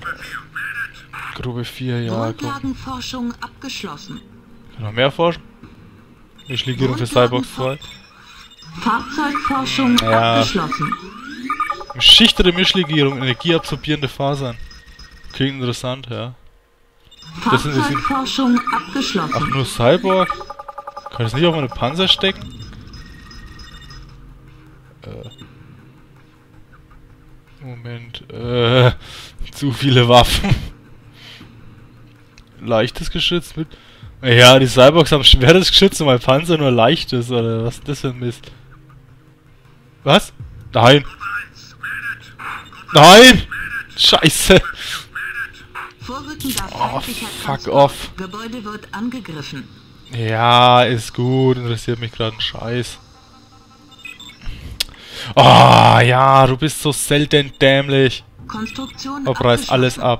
Gruppe 4, ja. Grundlagenforschung abgeschlossen. Noch mehr forschen? Mischlegierung für Cyborgs 2. Fahrzeugforschung Ja. abgeschlossen. Beschichtete Mischlegierung, energieabsorbierende Fasern. Klingt interessant, ja. Das sind Fahrzeugforschung Ach, abgeschlossen. nur Cyborg? Kann ich das nicht auf meine Panzer stecken? Moment, zu viele Waffen. Leichtes Geschütz mit... Ja, die Cyborgs haben schweres Geschütz und mein Panzer nur leichtes, oder was ist das für ein Mist? Was? Nein! Nein! Scheiße! Vorrückender Oh, feindlicher fuck Transport. off. Gebäude wird angegriffen. Ja, ist gut, interessiert mich gerade ein Scheiß. Oh, ja, du bist so selten dämlich. Konstruktion Reiß alles abgeschlossen. ab.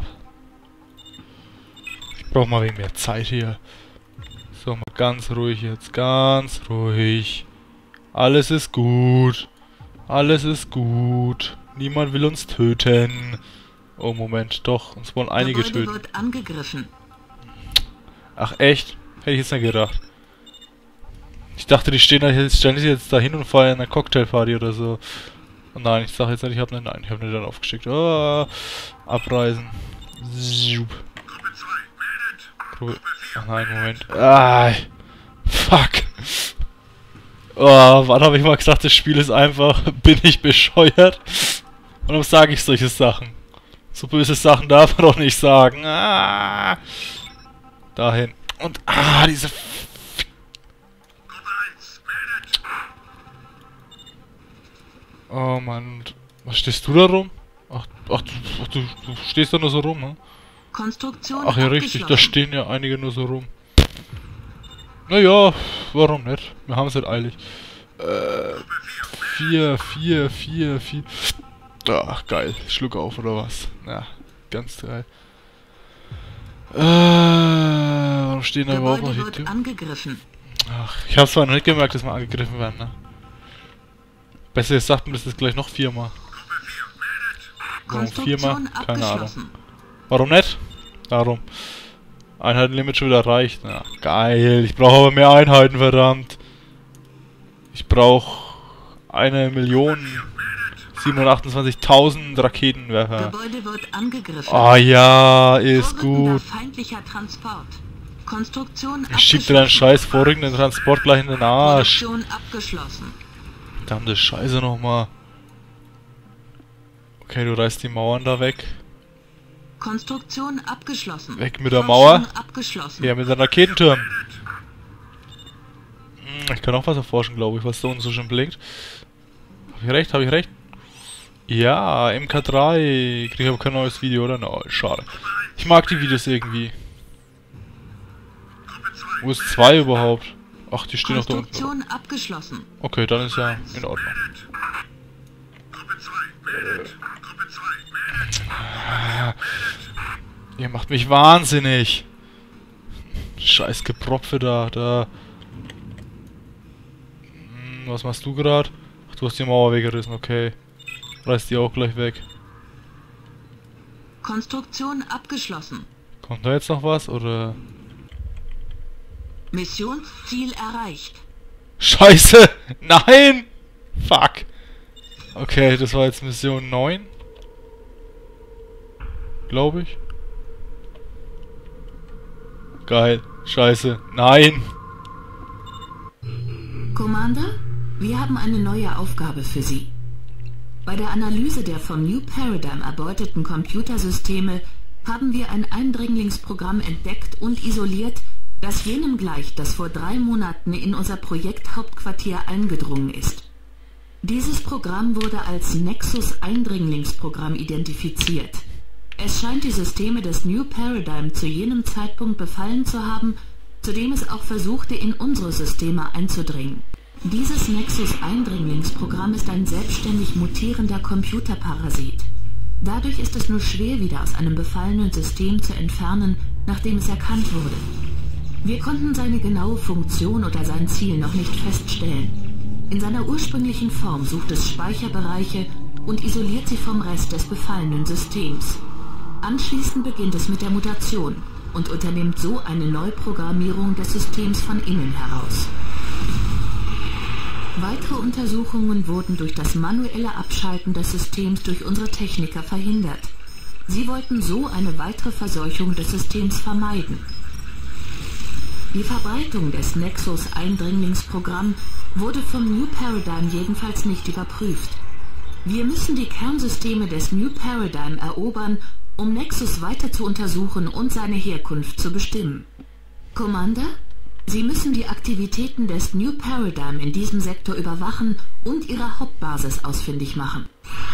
Ich brauch mal wegen mehr Zeit hier. So, mal ganz ruhig jetzt, ganz ruhig. Alles ist gut. Alles ist gut. Niemand will uns töten. Oh, Moment, doch, uns wollen einige Gebäude töten. wird angegriffen. Ach, echt? Hätte ich jetzt nicht gedacht. Ich dachte, die stellen sich jetzt da hin und feiern eine Cocktailparty oder so. Und nein, ich sag jetzt nicht, ich habe eine dann aufgeschickt. Oh, abreisen. Zup. Ach nein, Moment. Ah, fuck. Oh, wann habe ich mal gesagt, das Spiel ist einfach, bin ich bescheuert? Warum sage ich solche Sachen? So böse Sachen darf man doch nicht sagen. Ah, dahin. Und, diese... Oh Mann, was stehst du da rum? Ach du stehst da nur so rum, ne? Konstruktion Ach ja, richtig, da abgeschlossen. stehen ja einige nur so rum. Naja, warum nicht? Wir haben es halt eilig. 4. Ach, geil. Schluck auf, oder was? Ja, ganz geil. Warum stehen da überhaupt noch Gebäude die wird Türen? angegriffen. Ach, ich hab's zwar noch nicht gemerkt, dass wir angegriffen werden, ne? Besser jetzt sagt man das ist gleich noch 4-mal. Warum 4-mal? Konstruktion Keine Ahnung. abgeschlossen. Warum nicht? Darum. Einheitenlimit schon wieder reicht. Ja, geil. Ich brauche aber mehr Einheiten, verdammt. Ich brauche 1.728.000 Raketenwerfer. Gebäude wird angegriffen. Ah ja, ist Vorrückender gut. feindlicher Transport. Konstruktion Ich schieb dir deinen scheiß vorrückenden Transport gleich in den Arsch. Produktion abgeschlossen. Verdammte Scheiße nochmal. Okay, du reißt die Mauern da weg. Konstruktion abgeschlossen. Weg mit der Forschung Mauer. abgeschlossen. Ja, mit den Raketenturm. Ich kann auch was erforschen, glaube ich, was da unten so schön blinkt. Hab ich recht? Hab ich recht? Ja, MK3. Krieg ich aber kein neues Video, oder? No, schade. Ich mag die Videos irgendwie. Wo ist 2 überhaupt? Ach, die stehen noch da unten. Konstruktion abgeschlossen. Okay, dann ist ja in Ordnung. Ihr macht mich wahnsinnig. Scheiß Gepropfe da. Was machst du gerade? Ach, du hast die Mauer weggerissen, okay. Reiß die auch gleich weg. Konstruktion abgeschlossen. Kommt da jetzt noch was, oder? Missionsziel erreicht. Scheiße! Nein! Fuck! Okay, das war jetzt Mission 9. Glaube ich. Geil. Scheiße. Nein! Commander, wir haben eine neue Aufgabe für Sie. Bei der Analyse der von New Paradigm erbeuteten Computersysteme haben wir ein Eindringlingsprogramm entdeckt und isoliert, das jenem gleicht, das vor 3 Monaten in unser Projekthauptquartier eingedrungen ist. Dieses Programm wurde als Nexus-Eindringlingsprogramm identifiziert. Es scheint die Systeme des New Paradigm zu jenem Zeitpunkt befallen zu haben, zu dem es auch versuchte, in unsere Systeme einzudringen. Dieses Nexus-Eindringlingsprogramm ist ein selbstständig mutierender Computerparasit. Dadurch ist es nur schwer wieder aus einem befallenen System zu entfernen, nachdem es erkannt wurde. Wir konnten seine genaue Funktion oder sein Ziel noch nicht feststellen. In seiner ursprünglichen Form sucht es Speicherbereiche und isoliert sie vom Rest des befallenen Systems. Anschließend beginnt es mit der Mutation und unternimmt so eine Neuprogrammierung des Systems von innen heraus. Weitere Untersuchungen wurden durch das manuelle Abschalten des Systems durch unsere Techniker verhindert. Sie wollten so eine weitere Verseuchung des Systems vermeiden. Die Verbreitung des Nexus-Eindringlingsprogramm wurde vom New Paradigm jedenfalls nicht überprüft. Wir müssen die Kernsysteme des New Paradigm erobern, um Nexus weiter zu untersuchen und seine Herkunft zu bestimmen. Commander, Sie müssen die Aktivitäten des New Paradigm in diesem Sektor überwachen und ihre Hauptbasis ausfindig machen.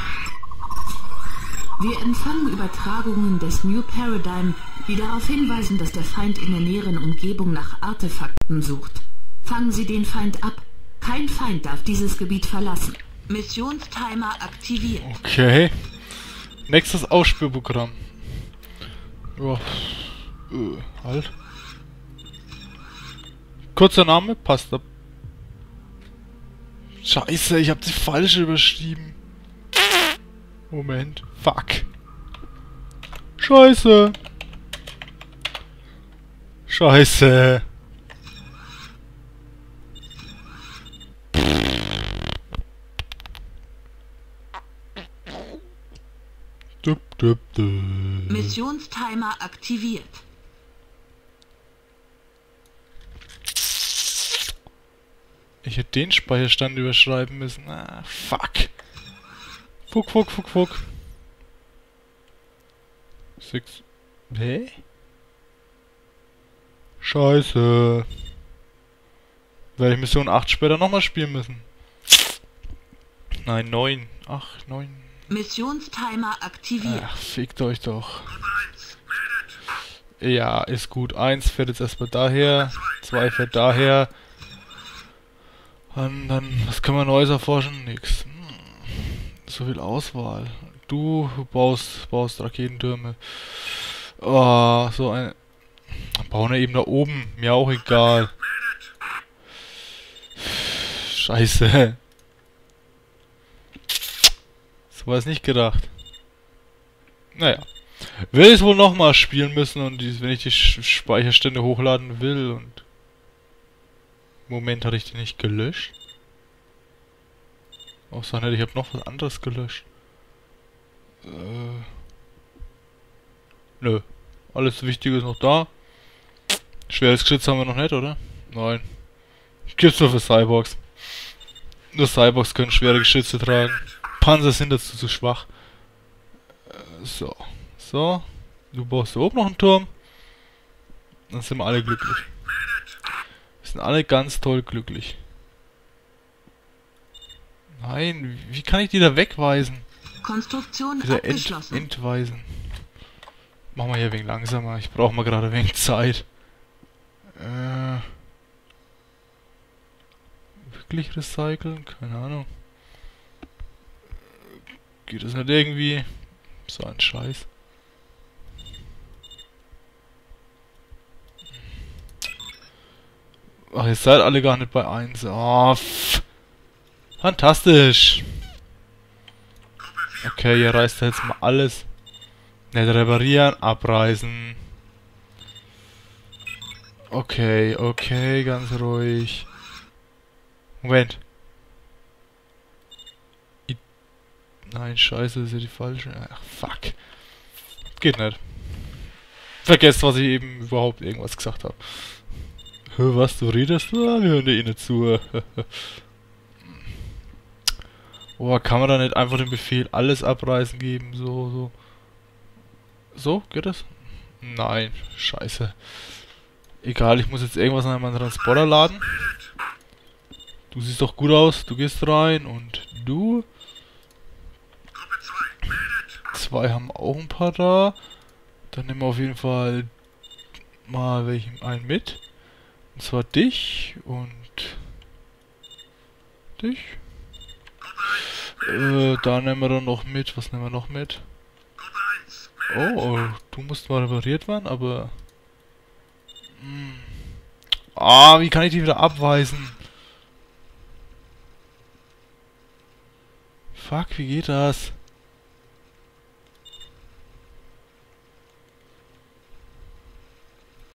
Wir empfangen Übertragungen des New Paradigm, die darauf hinweisen, dass der Feind in der näheren Umgebung nach Artefakten sucht. Fangen Sie den Feind ab. Kein Feind darf dieses Gebiet verlassen. Missionstimer aktiviert. Okay. Nächstes Ausspürprogramm. Ja. Halt. Kurzer Name, passt ab. Scheiße, ich hab die falsche überschrieben. Moment. Fuck. Scheiße. Scheiße. Dup, dup, dup. Missionstimer aktiviert. Ich hätte den Speicherstand überschreiben müssen. Ah, fuck. Fuck, fuck, fuck, fuck. 6. Hä? Scheiße. Werde ich Mission 8 später nochmal spielen müssen. Nein, 9. Ach, 9. Missionstimer aktiviert. Ach, fickt euch doch. Ja, ist gut. 1 fährt jetzt erstmal daher. 2 fährt daher. Und dann, was können wir Neues erforschen? Nix. So viel Auswahl. Du baust Raketentürme. Oh, so ein... Bauen wir eben da oben. Mir auch egal. Scheiße. So war es nicht gedacht. Naja. Will ich es wohl nochmal spielen müssen und wenn ich die Speicherstände hochladen will und... Im Moment hatte ich die nicht gelöscht. Auch sagen hätte ich habe noch was anderes gelöscht. Nö. Alles Wichtige ist noch da. Schweres Geschütz haben wir noch nicht, oder? Nein. Gibt's nur für Cyborgs. Nur Cyborgs können schwere Geschütze tragen. Panzer sind dazu zu schwach. So. So. Du baust hier oben noch einen Turm. Dann sind wir alle glücklich. Wir sind alle ganz toll glücklich. Nein, wie kann ich die da wegweisen? Konstruktion Wieder abgeschlossen. entweisen. Machen wir hier wegen langsamer. Ich brauche mal gerade wegen Zeit. Wirklich recyceln? Keine Ahnung. Geht das nicht irgendwie? So ein Scheiß. Ach, ihr seid alle gar nicht bei 1. Oh, fantastisch. Okay, ihr reißt jetzt mal alles. Nicht reparieren, abreißen. Okay, okay, ganz ruhig. Moment. Nein, scheiße, das ist ja die falsche. Ach, fuck. Geht nicht. Vergesst, was ich eben überhaupt irgendwas gesagt habe. Was, du redest? Ah, wir hören dir eh nicht zu. Oh, kann man da nicht einfach den Befehl alles abreißen geben? So. So, geht das? Nein, scheiße. Egal, ich muss jetzt irgendwas an meinen Transporter laden. Du siehst doch gut aus, du gehst rein und du. 2 haben auch ein paar da. Dann nehmen wir auf jeden Fall mal einen mit. Und zwar dich und dich. Da nehmen wir dann noch mit. Was nehmen wir noch mit? Oh, du musst mal repariert werden, aber... Ah, wie kann ich die wieder abweisen? Fuck, wie geht das?